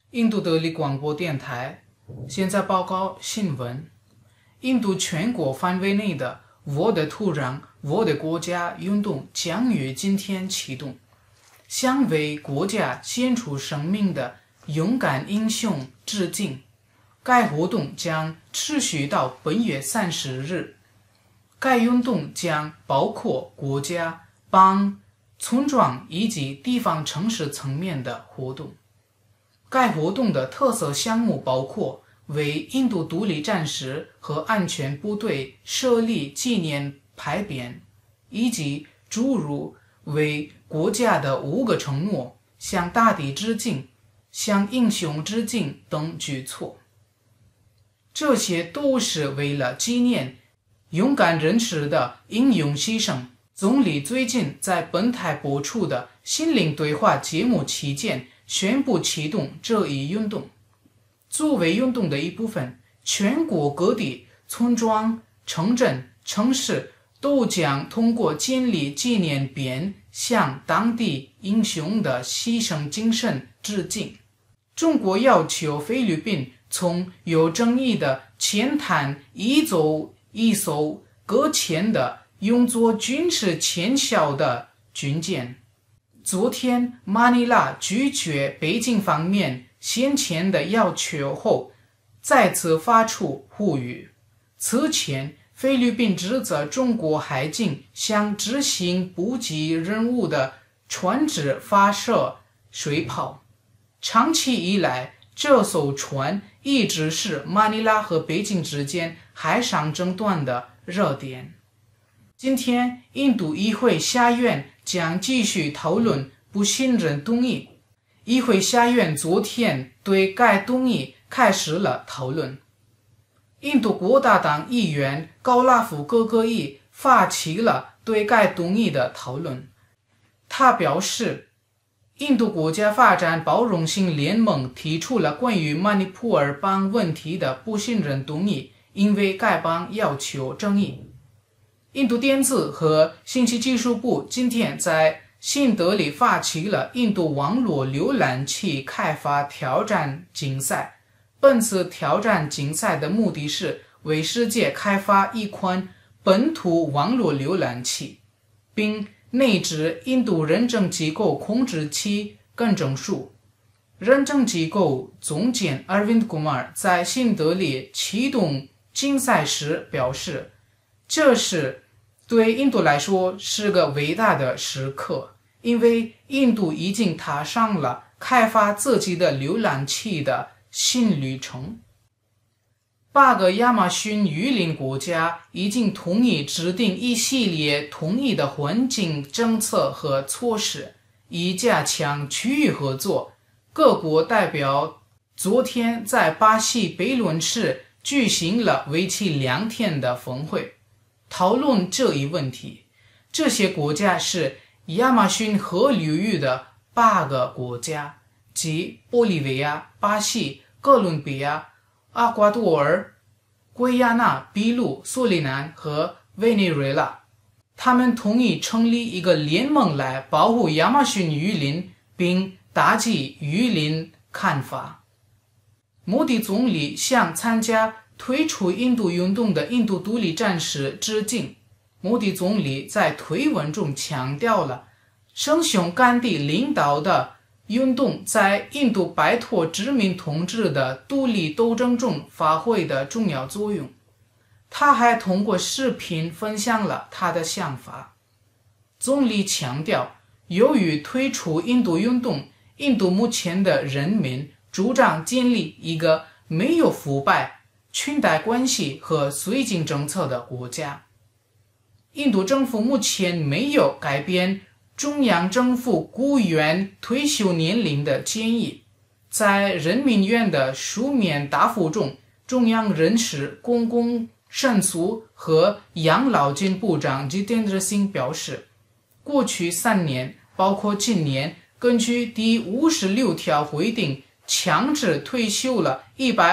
印度德里广播电台现在报告新闻：印度全国范围内的我的土壤，我的国家运动将于今天启动，向为国家献出生命的勇敢英雄致敬。该活动将持续到本月30日。该运动将包括国家、邦、村庄以及地方城市层面的活动。该活动的特色项目包括为印度独立战士和安全部队设立纪念牌匾，以及诸如为国家的5个承诺、向大地致敬、向英雄致敬等举措。这些都是为了纪念勇敢人士的英勇牺牲。总理最近在本台播出的心灵对话节目期间宣布启动这一运动。作为运动的一部分，全国各地村庄、城镇、城市都将通过建立纪念匾向当地英雄的牺牲精神致敬。中国要求菲律宾从有争议的浅滩移走一艘搁浅的用作军事前哨的军舰。昨天，马尼拉拒绝北京方面先前的要求后，再次发出呼吁。此前，菲律宾指责中国海警向执行补给任务的船只发射水炮。长期以来，这艘船一直是马尼拉和北京之间海上争端的热点。今天，印度议会下院将继续讨论不信任动议。议会下院昨天对该动议开始了讨论。印度国大党议员高拉夫戈戈伊发起了对该动议的讨论。他表示，印度国家发展包容性联盟提出了关于曼尼普尔邦问题的不信任动议，因为该邦要求正义。印度电子和信息技术部今天在新德里发起了印度网络浏览器开发挑战竞赛。本次挑战竞赛的目的是为世界开发一款本土网络浏览器，并内置印度认证机构控制器跟证书。认证机构总监 Arvind Kumar 在新德里启动竞赛时表示，这是对印度来说是个伟大的时刻，因为印度已经踏上了开发自己的浏览器的新旅程。8个亚马逊雨林国家已经同意制定一系列统一的环境政策和措施，以加强区域合作。各国代表昨天在巴西悖论市举行了为期2天的峰会，讨论这一问题。这些国家是亚马逊河流域的8个国家，即玻利维亚、巴西、哥伦比亚、厄瓜多尔、圭亚那、秘鲁、苏里南和委内瑞拉。他们同意成立一个联盟来保护亚马逊雨林，并打击雨林砍伐。莫迪总理向参加退出印度运动的印度独立战士致敬。莫迪总理在推文中强调了圣雄甘地领导的运动在印度摆脱殖民统治的独立斗争中发挥的重要作用。他还通过视频分享了他的想法。总理强调，由于退出印度运动，印度目前的人民主张建立一个没有腐败、裙带关系和绥靖政策的国家。印度政府目前没有改变中央政府雇员退休年龄的建议。在人民院的书面答复中，中央人事、公共申诉和养老金部长 Jitendra Singh 表示，过去3年，包括今年，根据第56条规定，强制退休了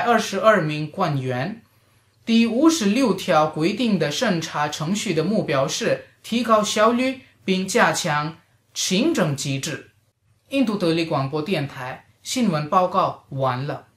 122名官员。第56条规定的审查程序的目标是提高效率并加强行政机制。印度德里广播电台新闻报告完了。